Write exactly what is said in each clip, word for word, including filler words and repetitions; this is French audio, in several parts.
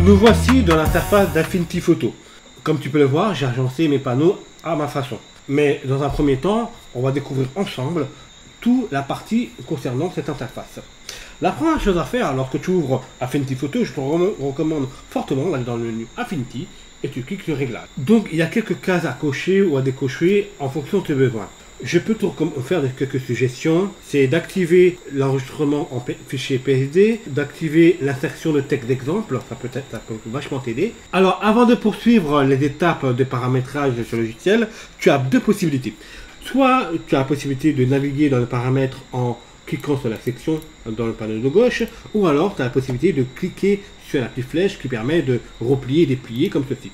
nous voici dans l'interface d'Affinity Photo. Comme tu peux le voir, j'ai agencé mes panneaux à ma façon. Mais dans un premier temps, on va découvrir ensemble toute la partie concernant cette interface. La première chose à faire lorsque tu ouvres Affinity Photo, je te recommande fortement d'aller dans le menu Affinity et tu cliques sur Réglages. Donc il y a quelques cases à cocher ou à décocher en fonction de tes besoins. Je peux te faire quelques suggestions, c'est d'activer l'enregistrement en fichier P S D, d'activer l'insertion de texte d'exemple, ça peut être, ça peut vachement t'aider. Alors avant de poursuivre les étapes de paramétrage de ce logiciel, tu as deux possibilités. Soit tu as la possibilité de naviguer dans les paramètres en cliquant sur la section dans le panneau de gauche, ou alors tu as la possibilité de cliquer sur la petite flèche qui permet de replier et déplier comme ceci.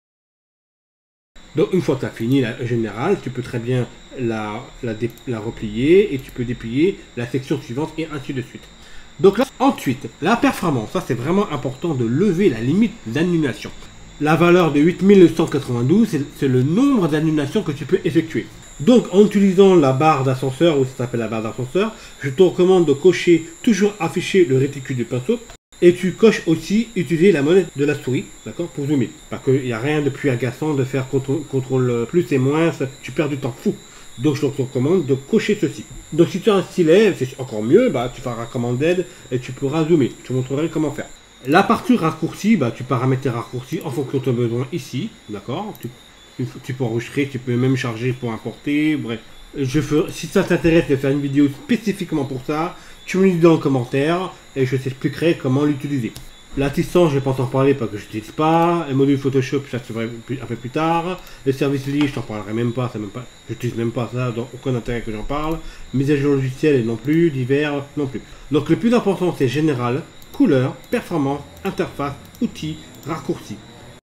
Donc une fois que tu as fini la générale, tu peux très bien la, la, la replier et tu peux déplier la section suivante et ainsi de suite. Donc là, ensuite, la performance, ça c'est vraiment important de lever la limite d'annulation. La valeur de huit mille cent quatre-vingt-douze, c'est le nombre d'annulations que tu peux effectuer. Donc en utilisant la barre d'ascenseur, ou ça s'appelle la barre d'ascenseur, je te recommande de cocher toujours afficher le réticule du pinceau. Et tu coches aussi utiliser la molette de la souris, d'accord, pour zoomer. Parce qu'il n'y a rien de plus agaçant de faire contrôle plus et moins, tu perds du temps fou. Donc je te recommande de cocher ceci. Donc si tu as un stylet, c'est encore mieux, bah, tu feras commande d'aide et tu pourras zoomer. Je te montrerai comment faire. La partie raccourci, bah, tu paramètres tes raccourcis en fonction de ton besoin ici, d'accord. Tu, tu peux enregistrer, tu peux même charger pour importer, bref. Je ferai, si ça t'intéresse de faire une vidéo spécifiquement pour ça, tu me le dis dans le commentaire et je t'expliquerai comment l'utiliser. L'assistant, je ne vais pas t'en parler parce que je n'utilise pas. Le module Photoshop, ça se verra un peu plus tard. Le service lié, je t'en parlerai même pas. Ça même pas je n'utilise même pas ça, donc aucun intérêt que j'en parle. Mise à jour logiciel non plus, divers non plus. Donc le plus important, c'est général, couleur, performance, interface, outils, raccourcis.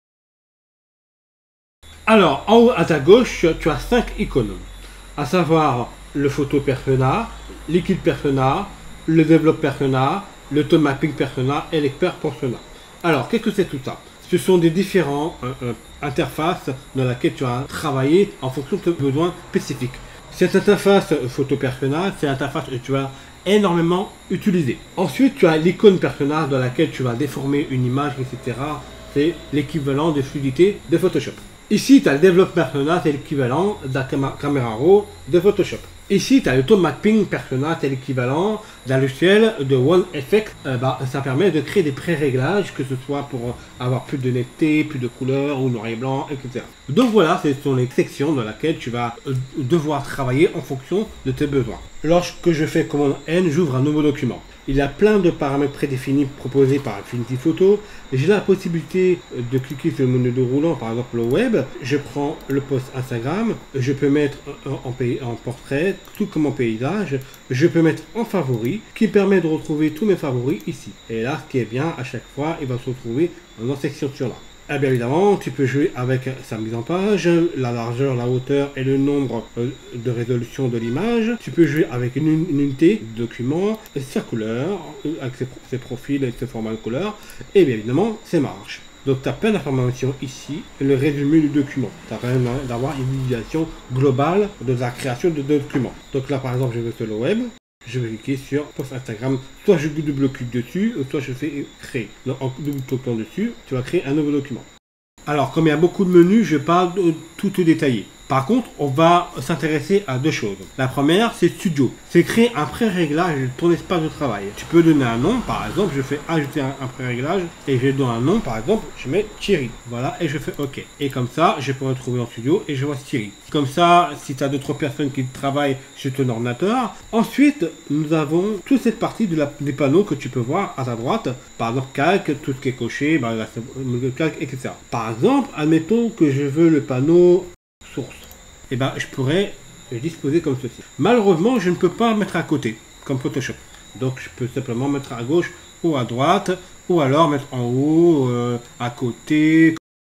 Alors, en haut à ta gauche, tu as cinq icônes, à savoir le photo persona, liquide persona, le développe persona, le tone mapping persona et l'expert persona. Alors, qu'est-ce que c'est tout ça? Ce sont des différentes euh, euh, interfaces dans lesquelles tu as travaillé en fonction de tes besoins spécifiques. Cette interface photo persona, c'est l'interface que tu vas énormément utiliser. Ensuite, tu as l'icône persona dans laquelle tu vas déformer une image, et cetera. C'est l'équivalent de fluidité de Photoshop. Ici, tu as le développe persona, c'est l'équivalent de la caméra raw de Photoshop. Ici, tu as le tone mapping persona, c'est l'équivalent d'un logiciel de One Effect. Euh, bah, ça permet de créer des pré-réglages, que ce soit pour avoir plus de netteté, plus de couleurs ou noir et blanc, et cetera. Donc voilà, ce sont les sections dans lesquelles tu vas devoir travailler en fonction de tes besoins. Lorsque je fais commande N, j'ouvre un nouveau document. Il y a plein de paramètres prédéfinis proposés par Affinity Photo. J'ai la possibilité de cliquer sur le menu de roulant, par exemple le web. Je prends le post Instagram. Je peux mettre en, en portrait, tout comme en paysage. Je peux mettre en favoris, qui permet de retrouver tous mes favoris ici. Et là, ce qui est bien, à chaque fois, il va se retrouver dans cette section-là. Et bien évidemment, tu peux jouer avec sa mise en page, la largeur, la hauteur et le nombre de résolution de l'image. Tu peux jouer avec une, une unité de document, sa couleur, avec ses, ses profils et ses formats de couleur, et bien évidemment ses marges. Donc tu as plein d'informations ici, le résumé du document. Tu as rien d'avoir une visualisation globale de la création de documents. Donc là par exemple, je vais sur le web. Je vais cliquer sur post Instagram, soit je double-clique dessus, soit je fais créer. Donc en double-cliquant dessus, tu vas créer un nouveau document. Alors comme il y a beaucoup de menus, je ne vais pas tout te détailler. Par contre, on va s'intéresser à deux choses. La première, c'est Studio. C'est créer un pré-réglage de ton espace de travail. Tu peux donner un nom, par exemple, je fais ajouter un, un pré-réglage et je donne un nom, par exemple, je mets Thierry. Voilà, et je fais OK. Et comme ça, je peux retrouver en studio et je vois Thierry. Comme ça, si tu as d'autres personnes qui travaillent sur ton ordinateur. Ensuite, nous avons toute cette partie de la, des panneaux que tu peux voir à ta droite. Par exemple, calque, tout ce qui est coché, bah, là, le calque, et cetera. Par exemple, admettons que je veux le panneau source. Et ben je pourrais le disposer comme ceci. Malheureusement, je ne peux pas mettre à côté, comme Photoshop. Donc je peux simplement mettre à gauche ou à droite, ou alors mettre en haut, euh, à côté.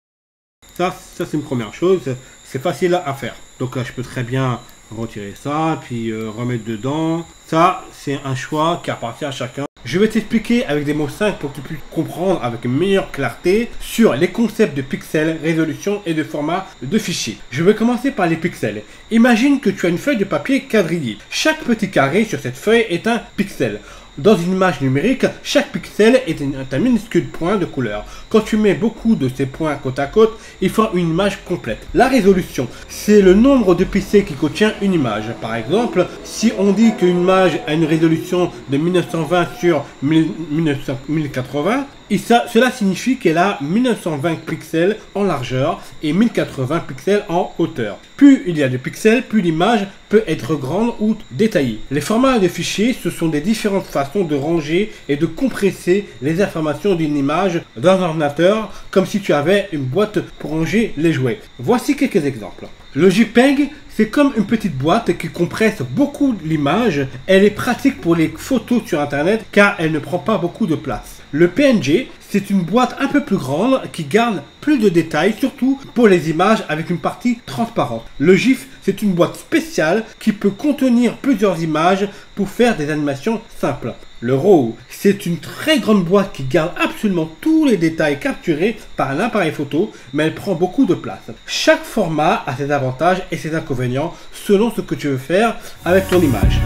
Ça, ça c'est une première chose. C'est facile à faire. Donc là, je peux très bien retirer ça, puis euh, remettre dedans. Ça, c'est un choix qui appartient à chacun. Je vais t'expliquer avec des mots simples pour que tu puisses comprendre avec une meilleure clarté sur les concepts de pixels, résolution et de format de fichiers. Je vais commencer par les pixels. Imagine que tu as une feuille de papier quadrillée. Chaque petit carré sur cette feuille est un pixel. Dans une image numérique, chaque pixel est un minuscule point de couleur. Quand tu mets beaucoup de ces points côte à côte, il faut une image complète. La résolution, c'est le nombre de pixels qui contient une image. Par exemple, si on dit qu'une image a une résolution de mille neuf cent vingt sur mille quatre-vingts, et ça, cela signifie qu'elle a mille neuf cent vingt pixels en largeur et mille quatre-vingts pixels en hauteur. Plus il y a de pixels, plus l'image peut être grande ou détaillée. Les formats de fichiers, ce sont des différentes façons de ranger et de compresser les informations d'une image dans un ordinateur, comme si tu avais une boîte pour ranger les jouets. Voici quelques exemples. Le JPEG, c'est comme une petite boîte qui compresse beaucoup l'image. Elle est pratique pour les photos sur Internet car elle ne prend pas beaucoup de place. Le P N G, c'est une boîte un peu plus grande qui garde plus de détails, surtout pour les images avec une partie transparente. Le GIF, c'est une boîte spéciale qui peut contenir plusieurs images pour faire des animations simples. Le RAW, c'est une très grande boîte qui garde absolument tous les détails capturés par un appareil photo, mais elle prend beaucoup de place. Chaque format a ses avantages et ses inconvénients selon ce que tu veux faire avec ton image.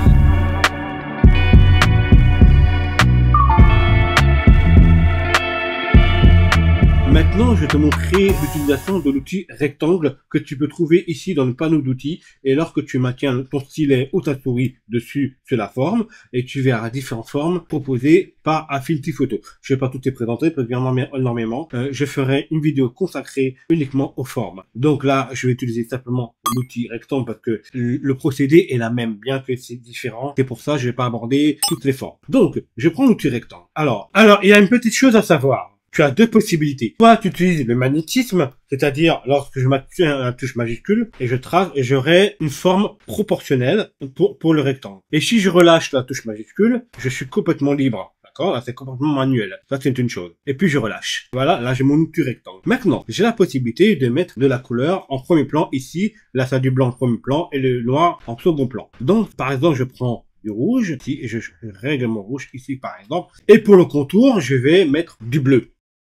Maintenant, je vais te montrer l'utilisation de l'outil rectangle que tu peux trouver ici dans le panneau d'outils. Et lorsque tu maintiens ton stylet ou ta souris dessus sur la forme, et tu verras différentes formes proposées par Affinity Photo. Je ne vais pas toutes les présenter parce qu'il y en a énormément. Euh, je ferai une vidéo consacrée uniquement aux formes. Donc là, je vais utiliser simplement l'outil rectangle parce que le procédé est la même, bien que c'est différent. C'est pour ça que je ne vais pas aborder toutes les formes. Donc, je prends l'outil rectangle. Alors, alors, il y a une petite chose à savoir. Tu as deux possibilités. Soit tu utilises le magnétisme, c'est-à-dire lorsque je m'appuie à la touche majuscule et je trace et j'aurai une forme proportionnelle pour, pour le rectangle. Et si je relâche la touche majuscule, je suis complètement libre. D'accord? Là, c'est complètement manuel. Ça, c'est une chose. Et puis, je relâche. Voilà, là, j'ai mon outil rectangle. Maintenant, j'ai la possibilité de mettre de la couleur en premier plan ici. Là, ça a du blanc en premier plan et le noir en second plan. Donc, par exemple, je prends du rouge ici et je règle mon rouge ici, par exemple. Et pour le contour, je vais mettre du bleu.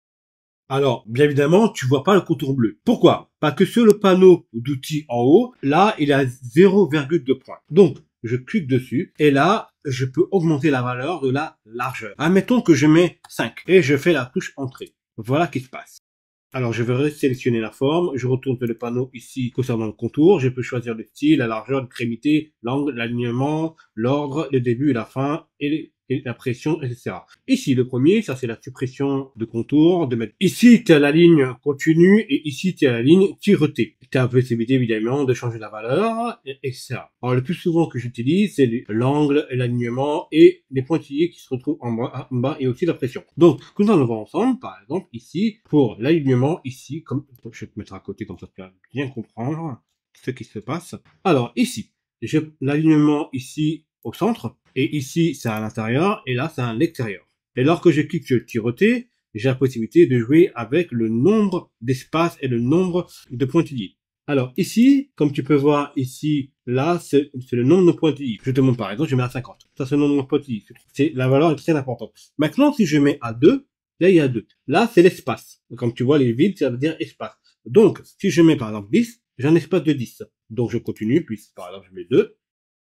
Alors, bien évidemment, tu vois pas le contour bleu. Pourquoi? Parce que sur le panneau d'outils en haut, là, il a zéro virgule deux points. Donc, je clique dessus et là, je peux augmenter la valeur de la largeur. Admettons que je mets cinq et je fais la touche entrée. Voilà ce qui se passe. Alors, je vais sélectionner la forme. Je retourne sur le panneau ici concernant le contour. Je peux choisir le style, la largeur, l'extrémité, l'angle, l'alignement, l'ordre, le début et la fin et les et la pression, et cetera. Ici, le premier, ça c'est la suppression de contour, de mettre. Ici, tu as la ligne continue, et ici, tu as la ligne tiretée. Tu as la possibilité, évidemment, de changer la valeur, et, etc. Alors, le plus souvent que j'utilise, c'est l'angle, l'alignement, et les pointillés qui se retrouvent en bas, en bas, et aussi la pression. Donc, que nous allons voir ensemble, par exemple, ici, pour l'alignement, ici, comme, je vais te mettre à côté, comme ça tu vas bien comprendre ce qui se passe. Alors, ici, j'ai l'alignement ici, au centre, et ici c'est à l'intérieur, et là c'est à l'extérieur. Et lorsque je clique sur tireter, j'ai la possibilité de jouer avec le nombre d'espaces et le nombre de pointillés. Alors ici, comme tu peux voir ici, là c'est le nombre de pointillés. Je te montre par exemple, je mets à cinquante. Ça c'est le nombre de pointillés. C'est la valeur est très importante. Maintenant si je mets à deux, là il y a deux. Là c'est l'espace. Comme tu vois les vides, ça veut dire espace. Donc si je mets par exemple dix, j'ai un espace de dix. Donc je continue, puis par exemple je mets deux.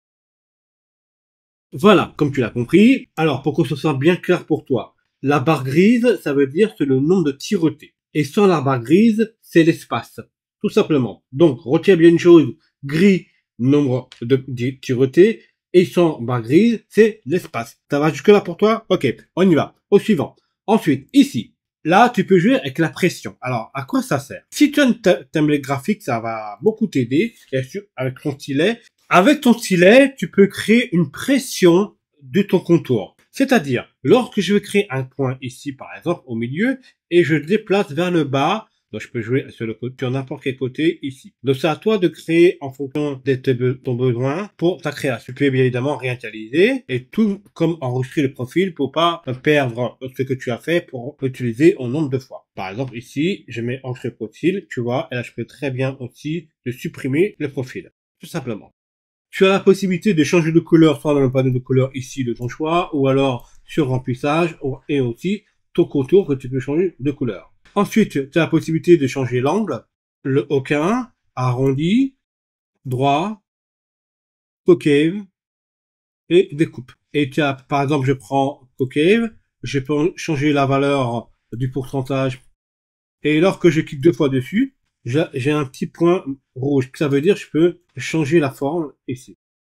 Voilà, comme tu l'as compris. Alors, pour que ce soit bien clair pour toi, la barre grise, ça veut dire c'est le nombre de tiretés. Et sans la barre grise, c'est l'espace. Tout simplement. Donc, retiens bien une chose. Gris, nombre de tiretés. Et sans barre grise, c'est l'espace. Ça va jusque là pour toi? Ok, on y va. Au suivant. Ensuite, ici. Là, tu peux jouer avec la pression. Alors, à quoi ça sert? Si tu as une tablette graphique, ça va beaucoup t'aider. Avec ton stylet. Avec ton stylet, tu peux créer une pression de ton contour. C'est-à-dire, lorsque je vais créer un point ici, par exemple, au milieu, et je le déplace vers le bas, donc je peux jouer sur le côté, sur n'importe quel côté ici. Donc c'est à toi de créer en fonction de ton besoin pour ta création. Tu peux bien évidemment réinitialiser et tout comme enregistrer le profil pour pas perdre ce que tu as fait pour utiliser au nombre de fois. Par exemple, ici, je mets enregistrer profil, tu vois, et là je peux très bien aussi de supprimer le profil. Tout simplement. Tu as la possibilité de changer de couleur, soit dans le panneau de couleur ici de ton choix, ou alors sur remplissage, et aussi ton contour que tu peux changer de couleur. Ensuite, tu as la possibilité de changer l'angle, le aucun, arrondi, droit, concave et découpe. Et tu as, par exemple, je prends Concave, je peux changer la valeur du pourcentage. Et lorsque je clique deux fois dessus, j'ai un petit point rouge. Ça veut dire que je peux changer la forme ici.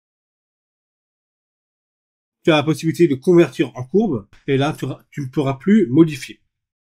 Tu as la possibilité de convertir en courbe. Et là, tu, tu ne pourras plus modifier.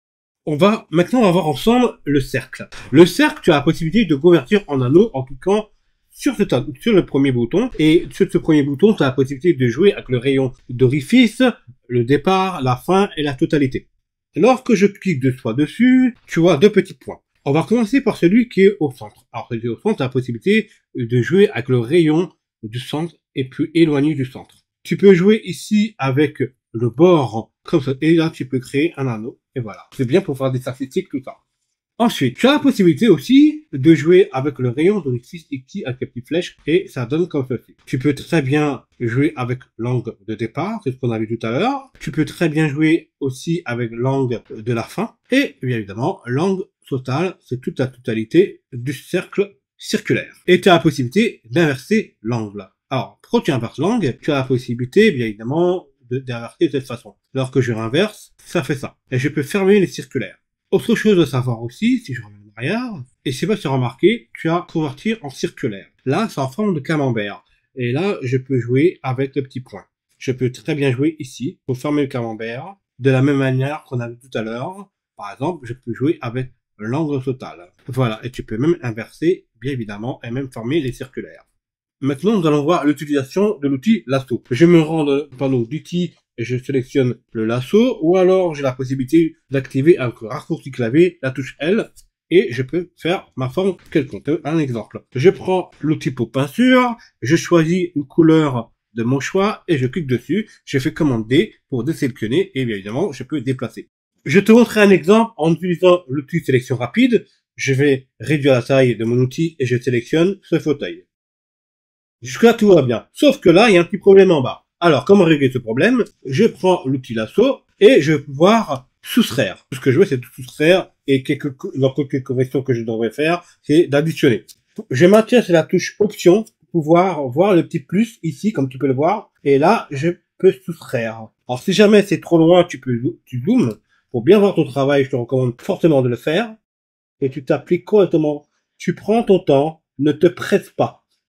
On va maintenant on va voir ensemble le cercle. Le cercle, tu as la possibilité de convertir en anneau en cliquant sur, ce, sur le premier bouton. Et sur ce premier bouton, tu as la possibilité de jouer avec le rayon d'orifice, le départ, la fin et la totalité. Lorsque je clique deux fois dessus, tu vois deux petits points. On va commencer par celui qui est au centre. Alors, celui au centre, tu as la possibilité de jouer avec le rayon du centre et plus éloigné du centre. Tu peux jouer ici avec le bord comme ça. Et là, tu peux créer un anneau. Et voilà. C'est bien pour faire des statistiques, tout ça. Ensuite, tu as la possibilité aussi de jouer avec le rayon d'orifice ici avec les petites flèches et ça donne comme ceci. Tu peux très bien jouer avec l'angle de départ, c'est ce qu'on a vu tout à l'heure. Tu peux très bien jouer aussi avec l'angle de la fin et bien évidemment l'angle total, c'est toute la totalité du cercle circulaire. Et tu as la possibilité d'inverser l'angle. Alors, quand tu inverses l'angle, tu as la possibilité bien évidemment d'inverser de cette façon. Lorsque je renverse, ça fait ça. Et je peux fermer les circulaires. Autre chose à savoir aussi, si je reviens en arrière, et c'est pas si remarqué, tu as convertir en circulaire. Là, c'est en forme de camembert. Et là, je peux jouer avec le petit point. Je peux très bien jouer ici, pour fermer le camembert, de la même manière qu'on a vu tout à l'heure. Par exemple, je peux jouer avec l'angle total. Voilà, et tu peux même inverser, bien évidemment, et même former les circulaires. Maintenant, nous allons voir l'utilisation de l'outil lasso. Je me rends dans le panneau d'outils et je sélectionne le lasso, ou alors j'ai la possibilité d'activer avec le raccourci clavier la touche L et je peux faire ma forme quelconque. Un exemple. Je prends l'outil pour peinture, je choisis une couleur de mon choix et je clique dessus. Je fais commande D pour désélectionner et bien évidemment je peux déplacer. Je te montrerai un exemple en utilisant l'outil sélection rapide. Je vais réduire la taille de mon outil et je sélectionne ce fauteuil. Jusque-là, tout va bien. Sauf que là, il y a un petit problème en bas. Alors, comment régler ce problème? Je prends l'outil lasso et je vais pouvoir soustraire. Tout ce que je veux, c'est de soustraire et quelques, dans quelques corrections que je devrais faire, c'est d'additionner. Je maintiens sur la touche option pour pouvoir voir le petit plus ici, comme tu peux le voir. Et là, je peux soustraire. Alors, si jamais c'est trop loin, tu peux, tu zoomes. Pour bien voir ton travail, je te recommande fortement de le faire. Et tu t'appliques correctement. Tu prends ton temps, ne te presse pas.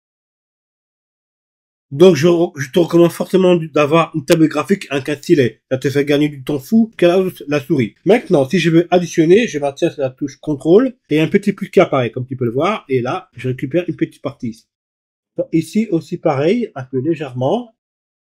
Donc, je, je te recommande fortement d'avoir une table graphique avec un stylet. Ça te fait gagner du temps fou qu'à la, la souris. Maintenant, si je veux additionner, je maintiens sur la touche contrôle et un petit plus qui apparaît, comme tu peux le voir. Et là, je récupère une petite partie. Ici aussi pareil, un peu légèrement.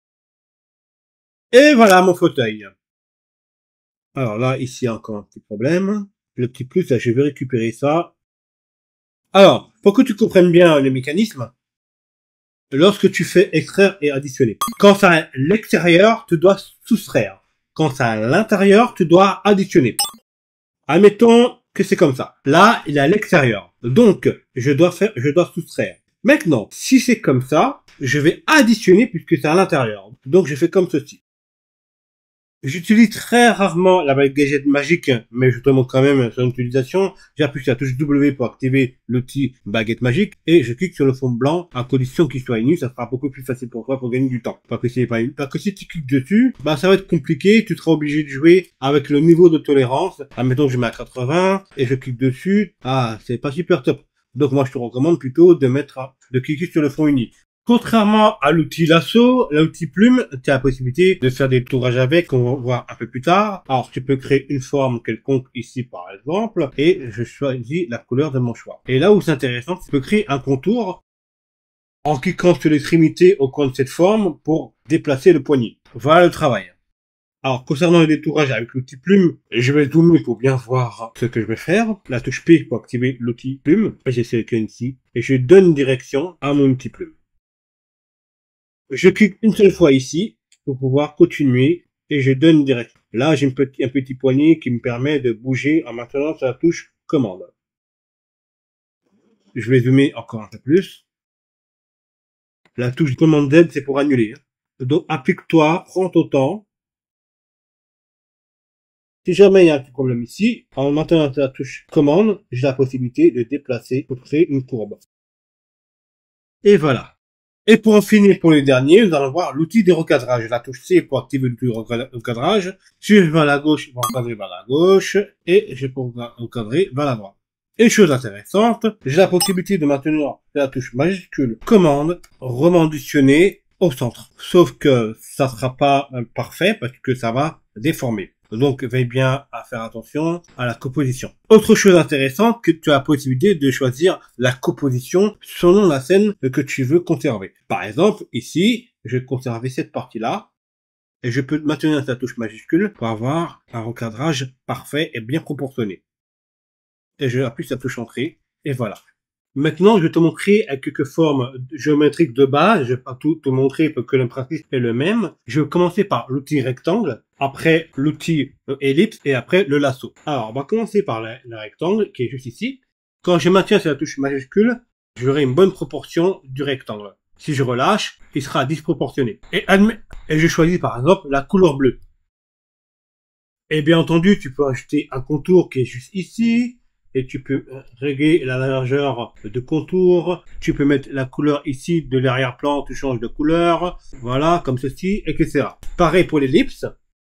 Et voilà mon fauteuil. Alors là, ici encore un petit problème. Le petit plus, là, je vais récupérer ça. Alors, pour que tu comprennes bien le mécanisme, lorsque tu fais extraire et additionner. Quand c'est à l'extérieur, tu dois soustraire. Quand c'est à l'intérieur, tu dois additionner. Admettons que c'est comme ça. Là, il est à l'extérieur. Donc, je dois faire, je dois soustraire. Maintenant, si c'est comme ça, je vais additionner puisque c'est à l'intérieur. Donc, je fais comme ceci. J'utilise très rarement la baguette magique, mais je te montre quand même son utilisation. J'appuie sur la touche W pour activer l'outil baguette magique et je clique sur le fond blanc à condition qu'il soit nu. Ça sera beaucoup plus facile pour toi pour gagner du temps. Parce que si, parce que si tu cliques dessus, bah ça va être compliqué. Tu seras obligé de jouer avec le niveau de tolérance. Admettons que je mets à quatre-vingts et je clique dessus. Ah, c'est pas super top. Donc moi je te recommande plutôt de mettre, de cliquer sur le fond uni. Contrairement à l'outil lasso, l'outil plume, tu as la possibilité de faire des tourages avec, qu'on va voir un peu plus tard. Alors, tu peux créer une forme quelconque ici, par exemple, et je choisis la couleur de mon choix. Et là où c'est intéressant, tu peux créer un contour en cliquant sur l'extrémité au coin de cette forme pour déplacer le poignet. Voilà le travail. Alors, concernant le détourage avec l'outil plume, je vais zoomer pour bien voir ce que je vais faire. La touche P pour activer l'outil plume. Je sélectionne ici et je donne direction à mon outil plume. Je clique une seule fois ici pour pouvoir continuer et je donne direct. Là, j'ai un petit, un petit poignet qui me permet de bouger en maintenant sur la touche commande. Je vais zoomer encore un peu plus. La touche commande Z, c'est pour annuler. Donc, applique-toi, prends ton temps. Si jamais il y a un petit problème ici, en maintenant sur la touche commande, j'ai la possibilité de déplacer pour créer une courbe. Et voilà. Et pour en finir pour les derniers, nous allons voir l'outil de recadrage. La touche C pour activer l'outil de recadrage. Si je vais vers la gauche, je vais recadrer vers la gauche. Et je peux recadrer vers la droite. Et chose intéressante, j'ai la possibilité de maintenir la touche majuscule commande remanditionnée au centre. Sauf que ça sera pas parfait parce que ça va déformer. Donc, veille bien à faire attention à la composition. Autre chose intéressante, que tu as la possibilité de choisir la composition selon la scène que tu veux conserver. Par exemple, ici, je vais conserver cette partie-là. Et je peux maintenir sa touche majuscule pour avoir un recadrage parfait et bien proportionné. Et je appuie sur la touche entrée. Et voilà. Maintenant, je vais te montrer quelques formes géométriques de base. Je vais pas tout te montrer parce que le principe est le même. Je vais commencer par l'outil rectangle, après l'outil ellipse et après le lasso. Alors, on va commencer par le, le rectangle qui est juste ici. Quand je maintiens sur la touche majuscule, j'aurai une bonne proportion du rectangle. Si je relâche, il sera disproportionné. Et, et je choisis par exemple la couleur bleue. Et bien entendu, tu peux ajouter un contour qui est juste ici. Et tu peux régler la largeur de contour. Tu peux mettre la couleur ici de l'arrière-plan, tu changes de couleur. Voilà, comme ceci, et cetera. Pareil pour l'ellipse.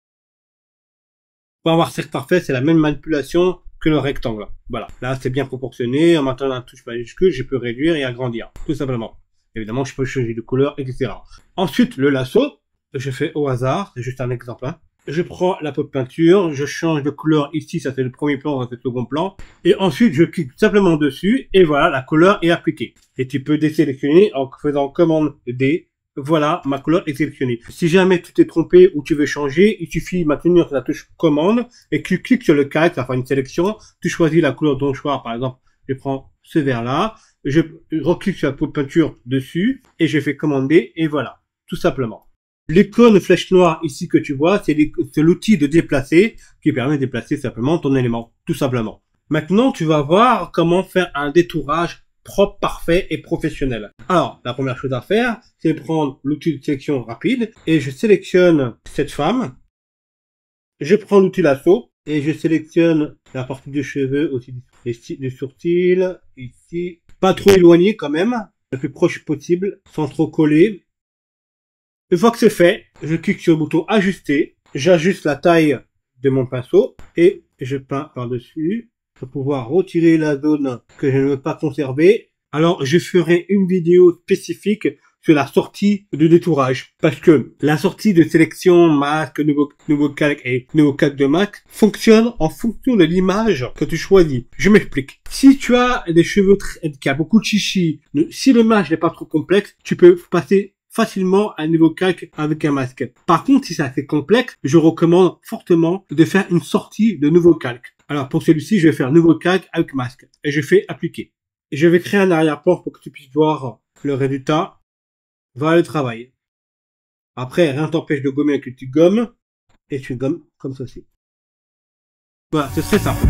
Pour avoir cercle parfait, c'est la même manipulation que le rectangle. Voilà, là c'est bien proportionné. En maintenant la touche majuscule, je peux réduire et agrandir, tout simplement. Évidemment, je peux changer de couleur, et cetera. Ensuite, le lasso, je fais au hasard, c'est juste un exemple. Hein. Je prends la peau de peinture, je change de couleur ici, ça c'est le premier plan, ça c'est le second plan. Et ensuite, je clique simplement dessus et voilà, la couleur est appliquée. Et tu peux désélectionner en faisant commande D. Voilà, ma couleur est sélectionnée. Si jamais tu t'es trompé ou tu veux changer, il suffit de maintenir la touche commande et tu cliques sur le calque, ça fera une sélection. Tu choisis la couleur de ton choix, par exemple, je prends ce vert-là. Je reclique sur la peau de peinture dessus et je fais commande D et voilà, tout simplement. L'icône flèche noire ici que tu vois, c'est l'outil de déplacer qui permet de déplacer simplement ton élément, tout simplement. Maintenant, tu vas voir comment faire un détourage propre, parfait et professionnel. Alors, la première chose à faire, c'est prendre l'outil de sélection rapide et je sélectionne cette femme. Je prends l'outil lasso et je sélectionne la partie des cheveux, aussi des sourcils, ici. Pas trop éloigné quand même, le plus proche possible, sans trop coller. Une fois que c'est fait, je clique sur le bouton ajuster, j'ajuste la taille de mon pinceau et je peins par-dessus pour pouvoir retirer la zone que je ne veux pas conserver. Alors, je ferai une vidéo spécifique sur la sortie de détourage parce que la sortie de sélection, masque, nouveau, nouveau calque et nouveau calque de masque fonctionne en fonction de l'image que tu choisis. Je m'explique. Si tu as des cheveux qui a beaucoup de chichi, si l'image n'est pas trop complexe, tu peux passer facilement un nouveau calque avec un masque. Par contre, si c'est assez complexe, je recommande fortement de faire une sortie de nouveau calque. Alors pour celui-ci, je vais faire nouveau calque avec masque et je fais appliquer. Et je vais créer un arrière-plan pour que tu puisses voir le résultat. Voilà le travail. Après, rien t'empêche de gommer avec une petite gomme et tu gommes comme ceci. Voilà, c'est très simple.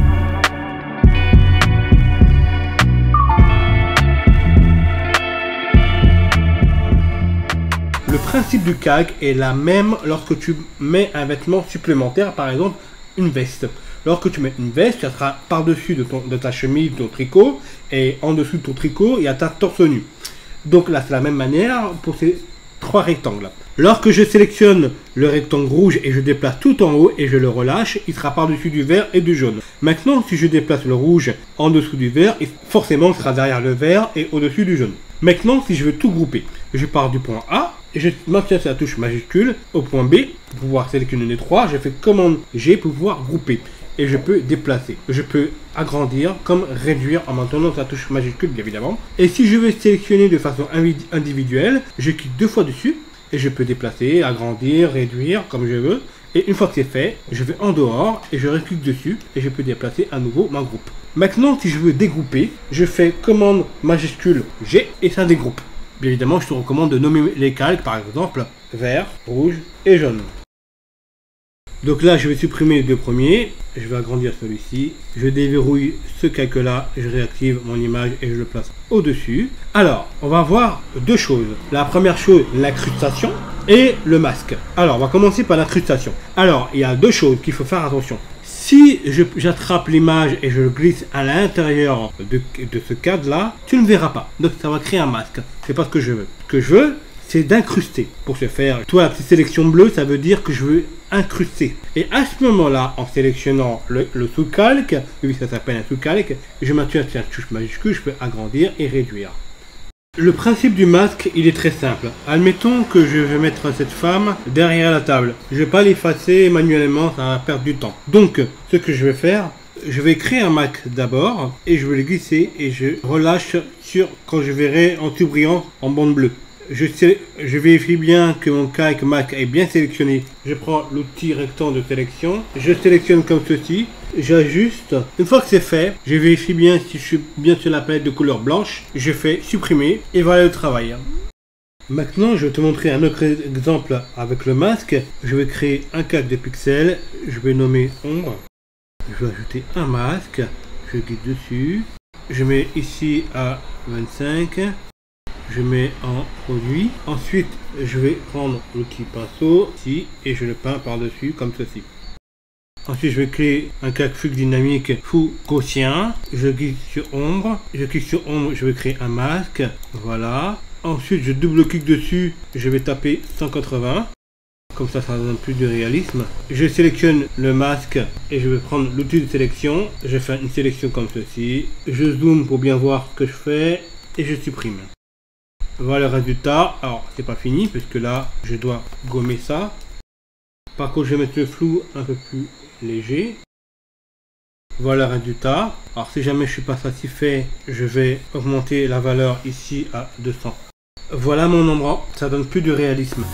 Le principe du calque est la même lorsque tu mets un vêtement supplémentaire, par exemple une veste. Lorsque tu mets une veste, ça sera par-dessus de, de ta chemise, de ton tricot, et en dessous de ton tricot, il y a ta torse nu. Donc là, c'est la même manière pour ces trois rectangles. Lorsque je sélectionne le rectangle rouge et je déplace tout en haut et je le relâche, il sera par-dessus du vert et du jaune. Maintenant, si je déplace le rouge en dessous du vert, forcément, il sera derrière le vert et au-dessus du jaune. Maintenant, si je veux tout grouper, je pars du point A, et je maintiens sur la touche majuscule au point B pour pouvoir sélectionner les trois. Je fais commande G pour pouvoir grouper et je peux déplacer. Je peux agrandir comme réduire en maintenant sa touche majuscule bien évidemment. Et si je veux sélectionner de façon individuelle, je clique deux fois dessus et je peux déplacer, agrandir, réduire comme je veux. Et une fois que c'est fait, je vais en dehors et je reclique dessus et je peux déplacer à nouveau mon groupe. Maintenant, si je veux dégrouper, je fais commande majuscule G et ça dégroupe. Bien évidemment, je te recommande de nommer les calques, par exemple, vert, rouge et jaune. Donc là, je vais supprimer les deux premiers. Je vais agrandir celui-ci. Je déverrouille ce calque-là. Je réactive mon image et je le place au-dessus. Alors, on va voir deux choses. La première chose, l'incrustation et le masque. Alors, on va commencer par l'incrustation. Alors, il y a deux choses qu'il faut faire attention. Si j'attrape l'image et je le glisse à l'intérieur de, de ce cadre-là, tu ne verras pas. Donc ça va créer un masque. C'est pas ce que je veux. Ce que je veux, c'est d'incruster. Pour ce faire, toi, la petite sélection bleue, ça veut dire que je veux incruster. Et à ce moment-là, en sélectionnant le, le sous-calque, oui, ça s'appelle un sous-calque, je m'appuie sur la touche majuscule, je peux agrandir et réduire. Le principe du masque, il est très simple. Admettons que je vais mettre cette femme derrière la table. Je vais pas l'effacer manuellement, ça va perdre du temps. Donc, ce que je vais faire, je vais créer un masque d'abord et je vais le glisser et je relâche sur quand je verrai en tout brillant en bande bleue. Je, je vérifie bien que mon calque Mac est bien sélectionné. Je prends l'outil rectangle de sélection. Je sélectionne comme ceci. J'ajuste. Une fois que c'est fait, je vérifie bien si je suis bien sur la palette de couleur blanche. Je fais supprimer et voilà le travail. Maintenant, je vais te montrer un autre exemple avec le masque. Je vais créer un calque de pixels. Je vais nommer ombre. Je vais ajouter un masque. Je clique dessus. Je mets ici à vingt-cinq. Je mets en produit. Ensuite, je vais prendre l'outil pinceau ici et je le peins par-dessus comme ceci. Ensuite, je vais créer un calque flux dynamique fou gaussien. Je clique sur ombre. Je clique sur ombre, je vais créer un masque. Voilà. Ensuite, je double-clique dessus. Je vais taper cent quatre-vingts. Comme ça, ça donne plus de réalisme. Je sélectionne le masque et je vais prendre l'outil de sélection. Je fais une sélection comme ceci. Je zoome pour bien voir ce que je fais et je supprime. Voilà le résultat. Alors, c'est pas fini puisque là, je dois gommer ça. Par contre, je vais mettre le flou un peu plus léger. Voilà le résultat. Alors, si jamais je suis pas satisfait, je vais augmenter la valeur ici à deux cents. Voilà mon endroit. Ça donne plus de réalisme.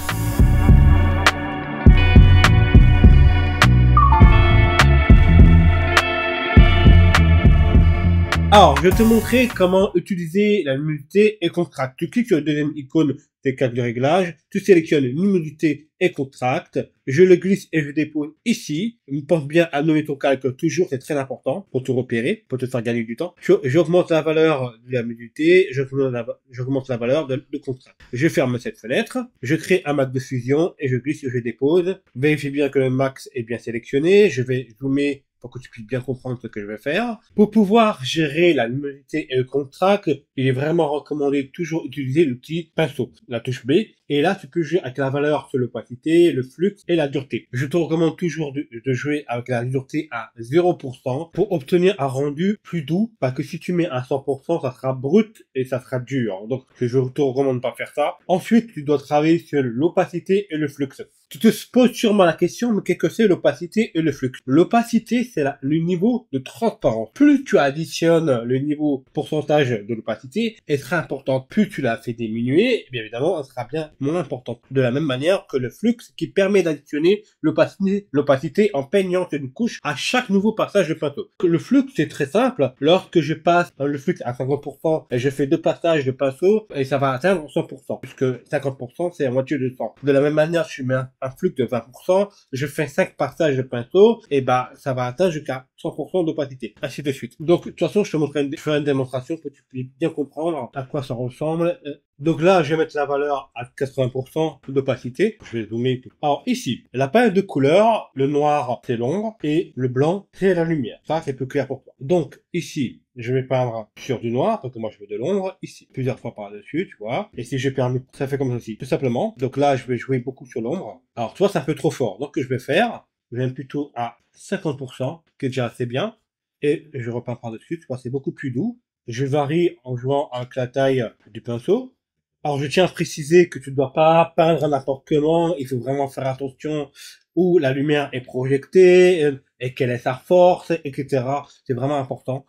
Alors, je vais te montrer comment utiliser la luminosité et contraste. Tu cliques sur la deuxième icône des cadres de réglage, tu sélectionnes luminosité et contraste, je le glisse et je dépose ici. Pense bien à nommer ton calque toujours, c'est très important pour te repérer, pour te faire gagner du temps. J'augmente la valeur de la luminosité, j'augmente la valeur de, de contraste. Je ferme cette fenêtre, je crée un max de fusion et je glisse et je dépose. Vérifie bien que le max est bien sélectionné, je vais zoomer pour que tu puisses bien comprendre ce que je vais faire. Pour pouvoir gérer la luminosité et le contraste, il est vraiment recommandé de toujours utiliser l'outil pinceau, la touche B. Et là, tu peux jouer avec la valeur sur l'opacité, le flux et la dureté. Je te recommande toujours de, de jouer avec la dureté à zéro pour cent pour obtenir un rendu plus doux. Parce que si tu mets à cent pour cent, ça sera brut et ça sera dur. Donc, je te recommande de pas faire ça. Ensuite, tu dois travailler sur l'opacité et le flux. Tu te poses sûrement la question, mais qu'est-ce que c'est l'opacité et le flux? L'opacité, c'est le niveau de transparence. Plus tu additionnes le niveau pourcentage de l'opacité, elle sera importante. Plus tu la fais diminuer, bien évidemment, elle sera bien moins importante. De la même manière que le flux, qui permet d'additionner l'opacité, l'opacité en peignant une couche à chaque nouveau passage de pinceau. Le flux, c'est très simple. Lorsque je passe le flux à cinquante pour cent et je fais deux passages de pinceau, et ça va atteindre cent pour cent, puisque cinquante pour cent, c'est la moitié de cent. De la même manière, je mets un un flux de vingt pour cent, je fais cinq passages de pinceau, et bah, ça va atteindre jusqu'à cent pour cent d'opacité, ainsi de suite. Donc, de toute façon, je te montrerai une, je ferai une démonstration pour que tu puisses bien comprendre à quoi ça ressemble. Donc là, je vais mettre la valeur à quatre-vingts pour cent d'opacité. Je vais zoomer. Alors ici, la palette de couleurs, le noir, c'est l'ombre, et le blanc, c'est la lumière. Ça, c'est plus clair pour toi. Donc, ici, je vais peindre sur du noir, parce que moi je veux de l'ombre, ici, plusieurs fois par-dessus, tu vois. Et si je permets, ça fait comme ceci, tout simplement. Donc là, je vais jouer beaucoup sur l'ombre. Alors, toi, c'est un peu trop fort. Donc, ce que je vais faire, je viens plutôt à cinquante pour cent, qui est déjà assez bien. Et je repeins par-dessus, tu vois, c'est beaucoup plus doux. Je varie en jouant avec la taille du pinceau. Alors, je tiens à préciser que tu ne dois pas peindre n'importe comment. Il faut vraiment faire attention où la lumière est projectée et quelle est sa force, et cetera. C'est vraiment important.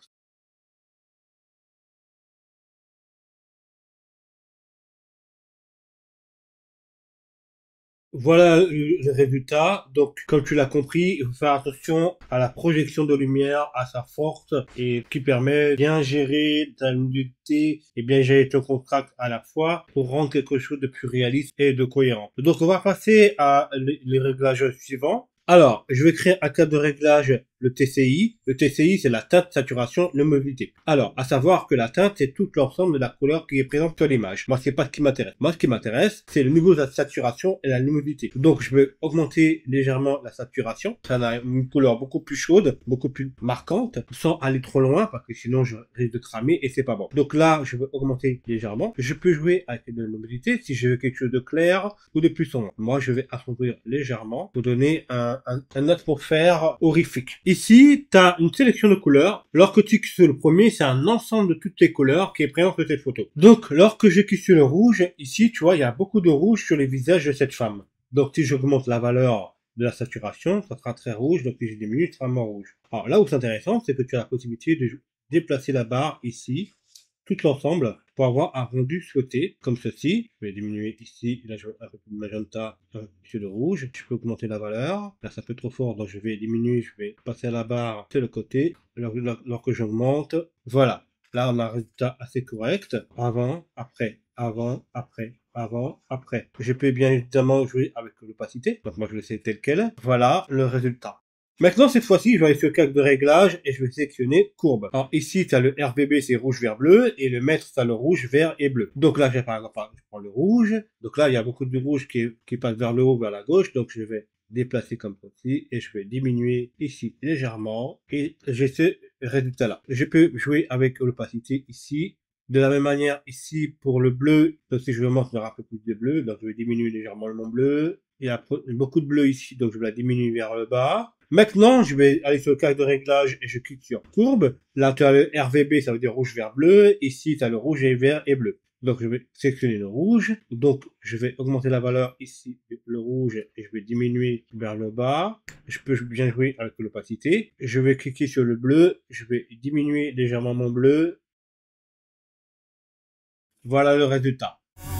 Voilà le résultat. Donc, comme tu l'as compris, il faut faire attention à la projection de lumière, à sa force, et qui permet de bien gérer ta luminosité et bien gérer ton contraste à la fois pour rendre quelque chose de plus réaliste et de cohérent. Donc, on va passer à les réglages suivants. Alors, je vais créer un cadre de réglage, le T C I. Le T C I, c'est la teinte, saturation, luminosité. Alors, à savoir que la teinte, c'est tout l'ensemble de la couleur qui est présente sur l'image. Moi, c'est pas ce qui m'intéresse. Moi, ce qui m'intéresse, c'est le niveau de la saturation et la luminosité. Donc, je vais augmenter légèrement la saturation. Ça a une couleur beaucoup plus chaude, beaucoup plus marquante, sans aller trop loin, parce que sinon, je risque de cramer et c'est pas bon. Donc là, je vais augmenter légèrement. Je peux jouer avec la luminosité si je veux quelque chose de clair ou de plus sombre. Moi, je vais assombrir légèrement pour donner un Un, un atmosphère horrifique. Ici, tu as une sélection de couleurs. Lorsque tu cliques sur le premier, c'est un ensemble de toutes les couleurs qui est présent sur cette photo. Donc, lorsque je clique sur le rouge, ici, tu vois, il y a beaucoup de rouge sur les visages de cette femme. Donc, si j'augmente la valeur de la saturation, ça sera très rouge. Donc, si je diminue, ça sera moins rouge. Alors, là où c'est intéressant, c'est que tu as la possibilité de déplacer la barre ici, tout l'ensemble, pour avoir un rendu souhaité, comme ceci. Je vais diminuer ici, là je vais un peu plus de magenta, un peu plus de rouge. Je peux augmenter la valeur. Là c'est un peu trop fort, donc je vais diminuer, je vais passer à la barre sur le côté. Alors, lorsque j'augmente, voilà. Là on a un résultat assez correct. Avant, après, avant, après, avant, après. Je peux bien évidemment jouer avec l'opacité. Donc moi je vais laisser tel quel. Voilà le résultat. Maintenant, cette fois-ci, je vais aller sur le cadre de réglage et je vais sélectionner courbe. Alors ici, tu as le R G B, c'est rouge, vert, bleu, et le maître, tu as le rouge, vert et bleu. Donc là, j'ai par exemple, je prends le rouge. Donc là, il y a beaucoup de rouge qui, qui passe vers le haut, vers la gauche. Donc je vais déplacer comme ceci et je vais diminuer ici légèrement et j'ai ce résultat-là. Je peux jouer avec l'opacité ici. De la même manière, ici, pour le bleu, donc si je veux montrer un peu plus de bleu, donc je vais diminuer légèrement le mon bleu. Il y a beaucoup de bleu ici, donc je vais la diminuer vers le bas. Maintenant, je vais aller sur le cadre de réglage et je clique sur courbe. Là, tu as le R G B, ça veut dire rouge, vert, bleu. Ici, tu as le rouge et vert et bleu. Donc, je vais sélectionner le rouge. Donc, je vais augmenter la valeur ici, le rouge, et je vais diminuer vers le bas. Je peux bien jouer avec l'opacité. Je vais cliquer sur le bleu. Je vais diminuer légèrement mon bleu. Voilà le résultat.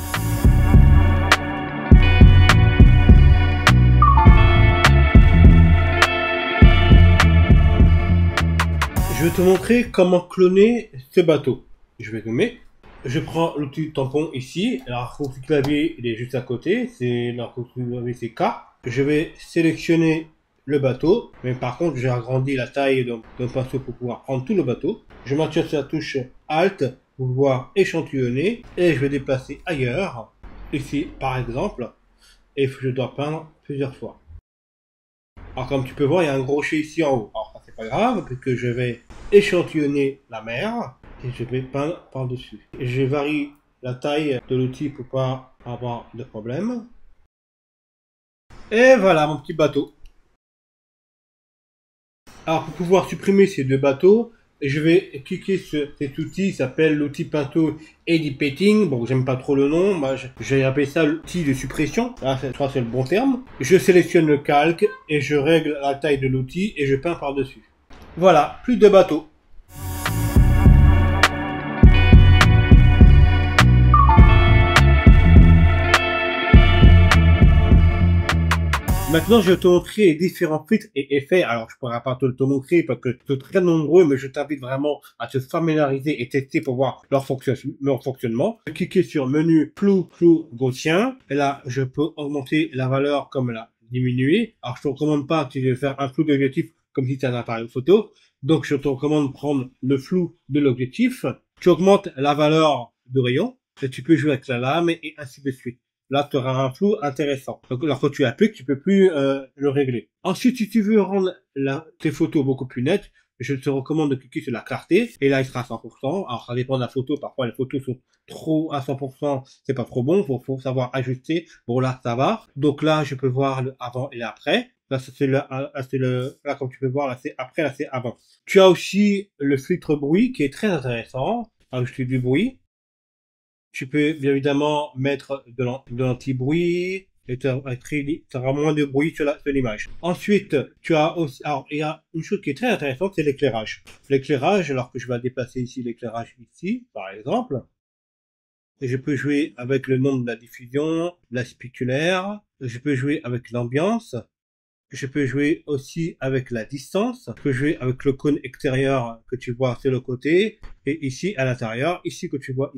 Je vais te montrer comment cloner ce bateau. Je vais zoomer. Je prends l'outil tampon ici. Alors, le clavier, il est juste à côté. C'est le clavier, c'est K. Je vais sélectionner le bateau. Mais par contre, j'ai agrandi la taille d'un pinceau pour pouvoir prendre tout le bateau. Je maintiens sur la touche Alt pour pouvoir échantillonner. Et je vais déplacer ailleurs. Ici, par exemple. Et je dois peindre plusieurs fois. Alors, comme tu peux voir, il y a un gros rocher ici en haut. Alors, c'est pas grave, puisque je vais échantillonner la mer et je vais peindre par-dessus. Je varie la taille de l'outil pour pas avoir de problème. Et voilà mon petit bateau. Alors, pour pouvoir supprimer ces deux bateaux, je vais cliquer sur cet outil, il s'appelle l'outil pinceau Editing. Bon, j'aime pas trop le nom, moi j'ai appelé ça l'outil de suppression. Là, je crois que c'est le bon terme. Je sélectionne le calque et je règle la taille de l'outil et je peins par-dessus. Voilà, plus de bateaux. Maintenant, je vais te montrer les différents filtres et effets. Alors, je ne pourrais pas te le montrer parce que c'est très nombreux, mais je t'invite vraiment à te familiariser et tester pour voir leur, fonction leur fonctionnement. Je vais cliquer sur menu flou, flou gaussien. Et là, je peux augmenter la valeur comme la diminuer. Alors, je te recommande pas si je vais faire un flou d'objectif comme si tu as un appareil photo. Donc, je te recommande de prendre le flou de l'objectif. Tu augmentes la valeur de rayon. Et tu peux jouer avec la lame et ainsi de suite. Là, tu auras un flou intéressant. Donc, lorsque tu appliques, tu peux plus euh, le régler. Ensuite, si tu veux rendre la, tes photos beaucoup plus nettes, je te recommande de cliquer sur la clarté. Et là, il sera à cent pour cent. Alors, ça dépend de la photo. Parfois, les photos sont trop à cent pour cent. C'est pas trop bon. Faut, faut savoir ajuster. Bon, là, ça va. Donc là, je peux voir le avant et l'après. Là, c'est le, c'est le, là, comme tu peux voir, là, c'est après, là, c'est avant. Tu as aussi le filtre bruit qui est très intéressant. Ajouter du bruit. Tu peux bien évidemment mettre de l'anti-bruit et tu auras moins de bruit sur l'image. Ensuite, tu as aussi, alors il y a une chose qui est très intéressante, c'est l'éclairage. L'éclairage, alors que je vais déplacer ici l'éclairage ici, par exemple, et je peux jouer avec le nombre de la diffusion, la spiculaire, je peux jouer avec l'ambiance, je peux jouer aussi avec la distance, je peux jouer avec le cône extérieur que tu vois sur le côté, et ici à l'intérieur, ici que tu vois ici.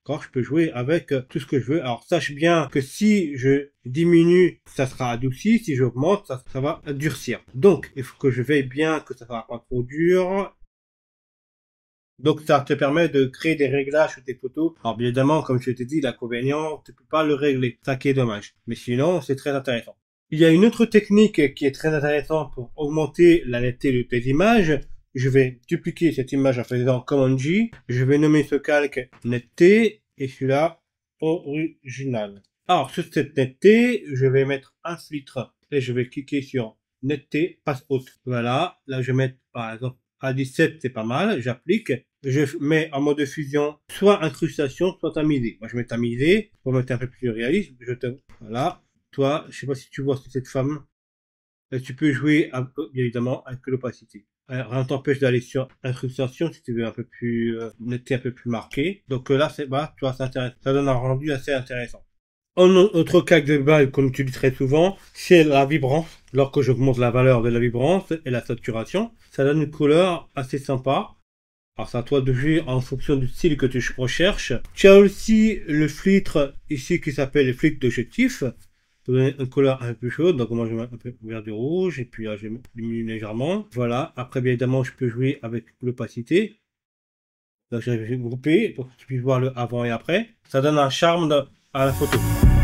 Quand je peux jouer avec tout ce que je veux. Alors sache bien que si je diminue, ça sera adouci. Si j'augmente, ça, ça va durcir. Donc il faut que je veille bien que ça ne sera pas trop dur. Donc ça te permet de créer des réglages sur tes photos. Alors bien évidemment, comme je t'ai dit, l'inconvénient, tu peux pas le régler. Ça qui est dommage. Mais sinon, c'est très intéressant. Il y a une autre technique qui est très intéressante pour augmenter la netteté de tes images. Je vais dupliquer cette image en faisant commande J. Je vais nommer ce calque netteté et celui-là original. Alors sur cette netteté, je vais mettre un filtre et je vais cliquer sur netteté passe haute. Voilà, là je vais mettre par exemple à dix-sept, c'est pas mal, j'applique, je mets en mode fusion soit incrustation, soit tamisé. Moi je mets tamisé pour mettre un peu plus réaliste. Je te... Voilà, toi, je sais pas si tu vois cette femme, tu peux jouer un peu, bien évidemment avec l'opacité. Rien ne t'empêche d'aller sur incrustation si tu veux un peu plus euh, netteté, un peu plus marqué. Donc euh, là c'est bah, tu vois, ça intéresse, ça donne un rendu assez intéressant. Un autre calque de base qu'on utilise très souvent, c'est la vibrance. Lorsque j'augmente la valeur de la vibrance et la saturation, ça donne une couleur assez sympa. Alors c'est à toi de jouer en fonction du style que tu recherches. Tu as aussi le filtre ici qui s'appelle le filtre d'objectif. Ça donne une couleur un peu chaude, donc moi je mets un peu vert du rouge et puis là je diminue légèrement. Voilà, après bien évidemment je peux jouer avec l'opacité. Donc je vais grouper pour que tu puisses voir le avant et après. Ça donne un charme de, à la photo.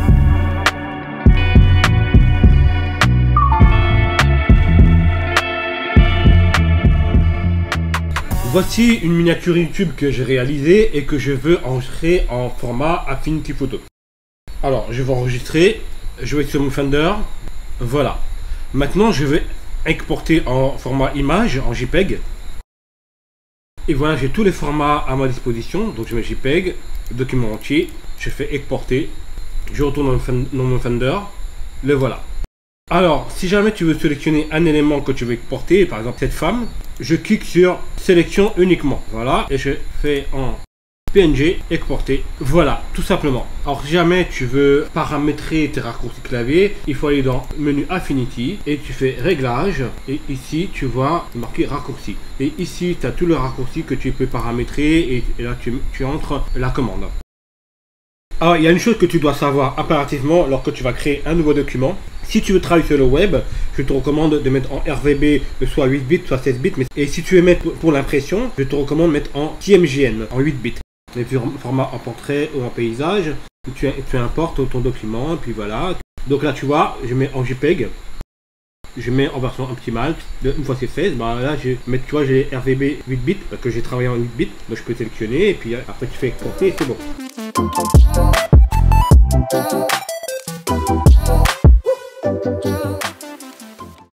Voici une miniature YouTube que j'ai réalisée et que je veux enregistrer en format Affinity Photo. Alors, je vais enregistrer, je vais sur mon Finder, voilà. Maintenant, je vais exporter en format image, en JPEG. Et voilà, j'ai tous les formats à ma disposition. Donc, je mets JPEG, document entier, je fais exporter, je retourne dans mon Finder, le voilà. Alors, si jamais tu veux sélectionner un élément que tu veux exporter, par exemple cette femme, je clique sur sélection uniquement, voilà, et je fais en P N G, exporter, voilà, tout simplement. Alors, si jamais tu veux paramétrer tes raccourcis clavier, il faut aller dans menu Affinity et tu fais réglages, et ici tu vois marqué raccourci. Et ici, tu as tous les raccourcis que tu peux paramétrer, et, et là tu, tu entres la commande. Alors, il y a une chose que tu dois savoir impérativement lorsque tu vas créer un nouveau document. Si tu veux travailler sur le web, je te recommande de mettre en R V B soit huit bits, soit seize bits. Et si tu veux mettre pour l'impression, je te recommande de mettre en T M G N, en huit bits. Mais puis en format en portrait ou en paysage, tu, tu importes ton document, et puis voilà. Donc là, tu vois, je mets en JPEG. Je mets en version optimale. Une fois c'est fait, bah là, je mets, tu vois, j'ai R V B huit bits, parce que j'ai travaillé en huit bits. Donc je peux sélectionner, et puis après tu fais exporter, et c'est bon.